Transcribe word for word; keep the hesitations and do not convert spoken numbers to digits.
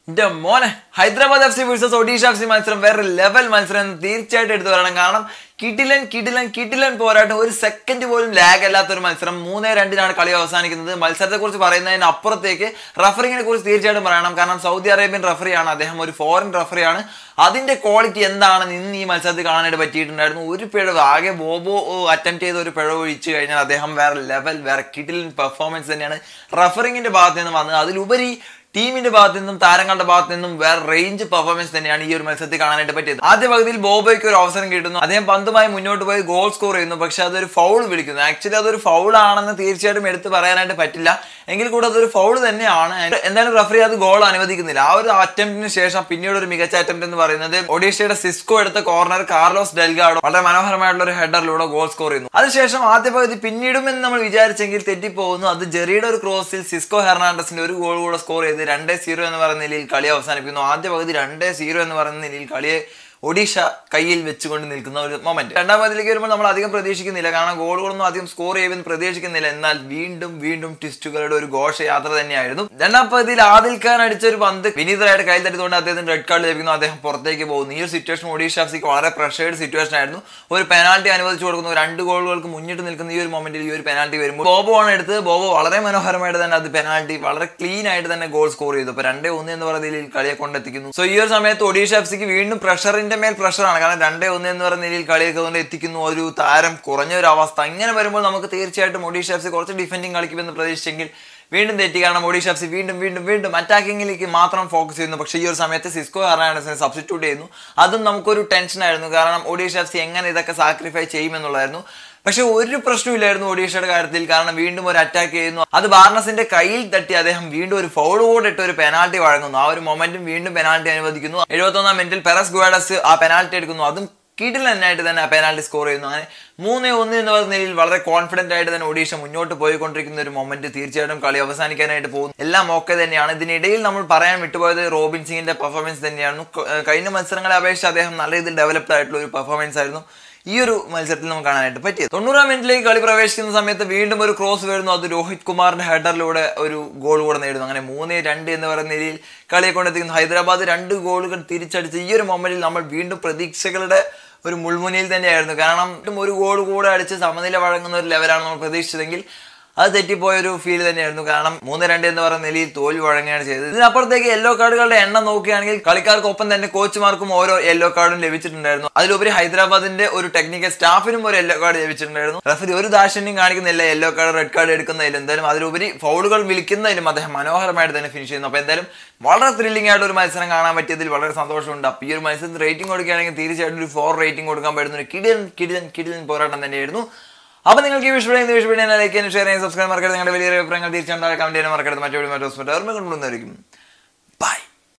The Mone Hyderabad F C versus Odisha F C മത്സരം വേറെ level മത്സരം തീർച്ചയായിട്ടും എടുത്തു പറയണം. കാരണം കിടിലൻ കിടിലൻ കിടിലൻ പോരാട്ടം, ഒരു സെക്കൻഡ് പോലും ലാഗ് അല്ലാത്ത ഒരു മത്സരം. മൂന്നേ രണ്ടിനാണ് കളി അവസാനിക്കുന്നത്. മത്സരത്തെ കുറിച്ച് പറയുന്നതിന് അപ്പുറത്തേക്ക് റഫറിങ്ങിനെ കുറിച്ച് തീർച്ചയായിട്ടും പറയണം. കാരണം സൗദി അറേബ്യൻ റഫറിയാണ്, അദ്ദേഹം ഒരു ഫോറിൻ റഫറിയാണ്. അതിന്റെ ക്വാളിറ്റി എന്താണെന്ന് ഇന്ന് ഈ മത്സരത്തിൽ കാണാനായിട്ട് പറ്റിയിട്ടുണ്ടായിരുന്നു. ഒരു പിഴവ് ആകെ ബോബോ അറ്റംപ്റ്റ് ചെയ്ത ഒരു പിഴവ് ഒഴിച്ചു കഴിഞ്ഞാൽ അദ്ദേഹം വേറെ ലെവൽ വേറെ കിടിലൻ പെർഫോമൻസ് തന്നെയാണ് റഫറിങ്ങിന്റെ ഭാഗത്ത് നിന്ന് വന്നത്. അതിലുപരി ടീമിന്റെ ഭാഗത്തു നിന്നും താരങ്ങളുടെ ഭാഗത്തു നിന്നും വേറെ റേഞ്ച് പെർഫോമൻസ് തന്നെയാണ് ഈ ഒരു മത്സരത്തിൽ കാണാനായിട്ട് പറ്റിയത്. ആദ്യ പകുതിയിൽ ബോബോയ്ക്ക് ഒരു അവസരം കിട്ടുന്നു, അദ്ദേഹം പന്തുമായി മുന്നോട്ട് പോയി ഗോൾ സ്കോർ ചെയ്യുന്നു. പക്ഷെ അതൊരു ഫൗൾ വിളിക്കുന്നു. ആക്ച്വലി അതൊരു ഫൗൾ ആണെന്ന് തീർച്ചയായിട്ടും എടുത്ത് പറയാനായിട്ട് പറ്റില്ല, എങ്കിൽ കൂടെ അതൊരു ഫൗൾ തന്നെയാണ്. എന്തായാലും റഫറി അത് ഗോൾ അനുവദിക്കുന്നില്ല. ആ ഒരു അറ്റംപ്റ്റിന് ശേഷം പിന്നീട് ഒരു മികച്ച അറ്റംപ്റ്റ് എന്ന് പറയുന്നത് ഒഡീഷയുടെ സിസ്കോ എടുത്ത കോർണർ കാർലോസ് ഡെൽഗാഡോ വളരെ മനോഹരമായിട്ടുള്ള ഒരു ഹെഡറിലൂടെ ഗോൾ സ്കോർ ചെയ്യുന്നു. അതിനുശേഷം ആദ്യ പകുതി പിന്നീടും എന്ന് നമ്മൾ വിചാരിച്ചെങ്കിൽ തെറ്റിപ്പോകുന്നു. അത് ജെറിയുടെ ഒരു ക്രോസിൽ സിസ്കോ ഹെർണാണ്ടസിന്റെ ഒരു ഗോൾ കൂടെ സ്കോർ ചെയ്ത് രണ്ടേ സീറോ എന്ന് പറയുന്ന നിലയിൽ കളി അവസാനിപ്പിക്കുന്നു. ആദ്യ പകുതി രണ്ടേ സീറോ എന്ന് പറയുന്ന നിലയിൽ കളിയെ ഒഡീഷ കയ്യിൽ വെച്ചുകൊണ്ട് നിൽക്കുന്ന ഒരു മൊമെന്റ്. രണ്ടാം പകുതിയിലേക്ക് വരുമ്പോൾ നമ്മൾ അധികം പ്രതീക്ഷിക്കുന്നില്ല, കാരണം ഗോളുകളൊന്നും അധികം സ്കോർ ചെയ്യുമെന്ന് പ്രതീക്ഷിക്കുന്നില്ല. എന്നാൽ വീണ്ടും വീണ്ടും ട്വിസ്റ്റുകളുടെ ഒരു ഘോഷയാത്ര തന്നെയായിരുന്നു. രണ്ടാം പകുതിയിൽ ആദിൽ ഖാൻ അടിച്ച ഒരു പന്ത് വിനീതരായിട്ട് കയ്യിൽ തട്ടിയതുകൊണ്ട് അദ്ദേഹത്തിന് റെഡ് കാർഡ് ലഭിക്കുന്നു, അദ്ദേഹം പുറത്തേക്ക് പോകുന്നു. ഈ ഒരു സിറ്റുവേഷൻ ഒഡീഷ എഫ് സിക്ക് വളരെ പ്രഷേർഡ് സിറ്റുവേഷൻ ആയിരുന്നു. ഒരു പെനാൽറ്റി അനുവദിച്ചു കൊടുക്കുന്നു. രണ്ട് ഗോളുകൾക്ക് മുന്നിട്ട് നിൽക്കുന്ന ഈ ഒരു മൊമെന്റിൽ ഈ ഒരു പെനാൽറ്റി വരുമ്പോൾ ബോബോ ആണ് എടുത്തത്. ബോബോ വളരെ മനോഹരമായിട്ട് തന്നെ അത് പെനാൽറ്റി വളരെ ക്ലീൻ ആയിട്ട് തന്നെ ഗോൾ സ്കോർ ചെയ്തു. അപ്പൊ രണ്ടേ ഒന്ന് എന്ന് പറയുന്ന നിലയിൽ കളിയെ കൊണ്ടെത്തിക്കുന്നു. സോ ഈ ഒരു സമയത്ത് ഒഡീഷ എഫ് സിക്ക് വീണ്ടും പ്രഷറിന്റെ മേൽ പ്രഷറാണ്, കാരണം രണ്ടേ ഒന്ന് എന്ന് പറയുന്ന നിലയിൽ കളിയൊക്കെ കൊണ്ട് എത്തിക്കുന്നു. ഒരു താരം കുറഞ്ഞ ഒരു അവസ്ഥ. ഇങ്ങനെ വരുമ്പോൾ നമുക്ക് തീർച്ചയായിട്ടും ഒഡീഷ എഫ് സി കുറച്ച് ഡിഫെൻഡിങ് കളിക്കുമെന്ന് പ്രതീക്ഷിച്ചെങ്കിൽ വീണ്ടും തെറ്റി. കാരണം ഒഡീഷ എഫ് സി വീണ്ടും വീണ്ടും വീണ്ടും അറ്റാക്കിങ്ങിലേക്ക് മാത്രം ഫോക്കസ് ചെയ്യുന്നു. പക്ഷേ ഈ ഒരു സമയത്ത് സിസ്കോ ഹെർണാണ്ടസിനെ സബ്സ്റ്റിറ്റ്യൂട്ട് ചെയ്യുന്നു. അതും നമുക്കൊരു ടെൻഷനായിരുന്നു, കാരണം ഒഡീഷ എഫ് സി എങ്ങനെ ഇതൊക്കെ സാക്രിഫൈ ചെയ്യുമെന്നുള്ളതായിരുന്നു. പക്ഷെ ഒരു പ്രശ്നമില്ലായിരുന്നു ഒഡീഷയുടെ കാര്യത്തിൽ, കാരണം വീണ്ടും ഒരു അറ്റാക്ക് ചെയ്യുന്നു. അത് ബാർണസിന്റെ കയ്യിൽ തട്ടി അദ്ദേഹം വീണ്ടും ഒരു ഫൗൾ കൂടെ ഇട്ട് ഒരു പെനാൽറ്റി വഴങ്ങുന്നു. ആ ഒരു മൊമെന്റും വീണ്ടും പെനാൽറ്റി അനുവദിക്കുന്നു. എഴുപത്തി ഒന്നാം മിനിറ്റിൽ പെറസ് ഗുവാഡസ് ആ പെനാൽറ്റി എടുക്കുന്നു. അതും കിടിലനായിട്ട് തന്നെ ആ പെനാൽറ്റി സ്കോർ ചെയ്യുന്നു. അങ്ങനെ മൂന്നേ ഒന്ന് എന്ന് പറയുന്ന നിലയിൽ വളരെ കോൺഫിഡന്റ് ആയിട്ട് തന്നെ ഒഡീഷ മുന്നോട്ട് പോയിക്കൊണ്ടിരിക്കുന്ന ഒരു മൊമെന്റ്. തീർച്ചയായിട്ടും കളി അവസാനിക്കാനായിട്ട് പോകുന്നു. എല്ലാം ഓക്കെ തന്നെയാണ്. ഇതിനിടയിൽ നമ്മൾ പറയാൻ വിട്ടുപോയത് റോബിൻ സിംഗിന്റെ പെർഫോമൻസ് തന്നെയായിരുന്നു. കഴിഞ്ഞ മത്സരങ്ങളെ അപേക്ഷിച്ച് അദ്ദേഹം നല്ല രീതിയിൽ ഡെവലപ്ഡ് ആയിട്ടുള്ള ഒരു പെർഫോമൻസ് ആയിരുന്നു ഈ ഒരു മത്സരത്തിൽ നമുക്ക് കാണാനായിട്ട് പറ്റിയത്. തൊണ്ണൂറാം മിനിറ്റിലേക്ക് കളി പ്രവേശിക്കുന്ന സമയത്ത് വീണ്ടും ഒരു ക്രോസ് വരുന്നു. അത് രോഹിത് കുമാറിന്റെ ഹെഡറിലൂടെ ഒരു ഗോൾ കൂടെ നേടുന്നു. അങ്ങനെ മൂന്ന് രണ്ട് എന്ന് പറയുന്ന രീതിയിൽ കളിയെ കൊണ്ടെത്തിക്കുന്നു. ഹൈദരാബാദ് രണ്ട് ഗോളുകൾ തിരിച്ചടിച്ച് ഈ ഒരു മൊമെന്റിൽ നമ്മൾ വീണ്ടും പ്രതീക്ഷകളുടെ ഒരു മുൾമുനയിൽ തന്നെയായിരുന്നു. കാരണം ഒരു ഗോൾ കൂടെ അടിച്ച് സമനില വഴങ്ങുന്ന ഒരു ലെവലാണ് നമ്മൾ പ്രതീക്ഷിച്ചതെങ്കിൽ അത് തെറ്റിപ്പോയൊരു ഫീൽ തന്നെയായിരുന്നു. കാരണം മൂന്ന് രണ്ട് എന്ന് പറയുന്ന നിലയിൽ തോൽവി വഴങ്ങുകയാണ് ചെയ്തത്. ഇതിനപ്പുറത്തേക്ക് യെല്ലോ കാർഡുകളുടെ എണ്ണം നോക്കുകയാണെങ്കിൽ കളിക്കാർക്കൊപ്പം തന്നെ കോച്ചുമാർക്കും ഓരോ യെല്ലോ കാർഡും ലഭിച്ചിട്ടുണ്ടായിരുന്നു. അതിലുപരി ഹൈദരാബാദിന്റെ ഒരു ടെക്നിക്കൽ സ്റ്റാഫിനും ഒരു യെല്ലോ കാർഡ് ലഭിച്ചിട്ടുണ്ടായിരുന്നു. റഫറി ഒരു ദാക്ഷിണ്യം കാണിക്കുന്നില്ല യെല്ലോ കാർഡ് റെഡ് കാർഡ് എടുക്കുന്നതിൽ. എന്തായാലും അതിലുപരി ഫൗളുകൾ വിളിക്കുന്നതിലും അദ്ദേഹം മനോഹരമായിട്ട് തന്നെ ഫിനിഷ് ചെയ്യുന്നു. അപ്പോൾ എന്തായാലും വളരെ ത്രില്ലിംഗ് ആയിട്ട് ഒരു മത്സരം കാണാൻ പറ്റിയതിൽ വളരെ സന്തോഷമുണ്ട്. അപ്പോൾ ഈ ഒരു മത്സരത്തിന് റേറ്റിംഗ് കൊടുക്കുകയാണെങ്കിൽ തീർച്ചയായിട്ടും ഒരു ഫോർ റേറ്റിംഗ് കൊടുക്കാൻ പറ്റുന്ന ഒരു കിടിലൻ കിടിലൻ കിടിലൻ പോരാട്ടം തന്നെയായിരുന്നു. അപ്പോൾ നിങ്ങൾക്ക് ഈ വിഷയം ഈ വിഷയം ലൈക്ക് ചെയ്യാൻ ഷെയർ ചെയ്യാൻ സബ്സ്ക്രൈബ് മറക്കരുത്. നിങ്ങളുടെ വലിയ അഭിപ്രായങ്ങൾ തീർച്ചയായും കമന്റ് ചെയ്യാൻ മറക്കരുത്. മറ്റൊരു മറ്റോ കൊണ്ടുവന്നായിരിക്കും.